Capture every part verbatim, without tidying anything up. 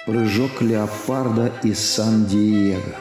Прыжок леопарда из Сан-Диего.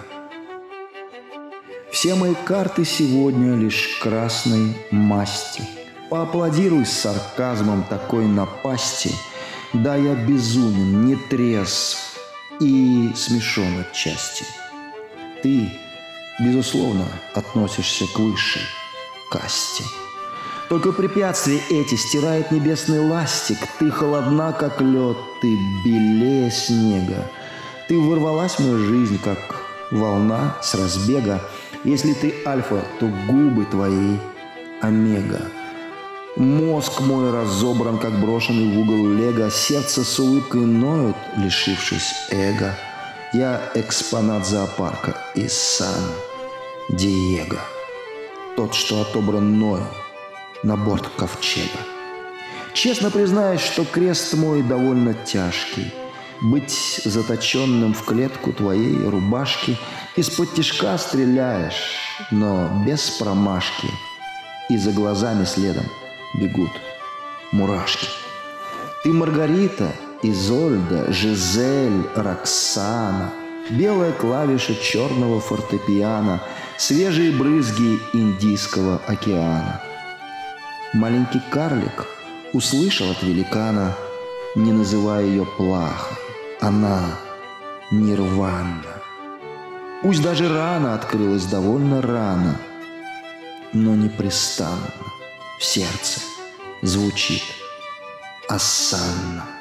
Все мои карты сегодня лишь красной масти. Поаплодируй с сарказмом такой напасти. Да, я безумен, не трезв и смешон отчасти. Ты, безусловно, относишься к высшей касте. Только препятствия эти стирает небесный ластик. Ты холодна, как лед, ты белее снега. Ты ворвалась в мою жизнь, как волна с разбега. Если ты альфа, то губы твои омега. Мозг мой разобран, как брошенный в угол лего. Сердце с улыбкой ноет, лишившись эго. Я экспонат зоопарка из Сан-Диего. Тот, что отобран мною на борт ковчега. Честно признаюсь, что крест мой довольно тяжкий. Быть заточенным в клетку твоей рубашки. Из-под тишка стреляешь, но без промашки. И за глазами следом бегут мурашки. Ты Маргарита, Изольда, Жизель, Роксана, белая клавиша черного фортепиано, свежие брызги Индийского океана. Маленький карлик услышал от великана, не называя ее плахой, она нирвана. Пусть даже рана открылась довольно рано, но непрестанно в сердце звучит осанна.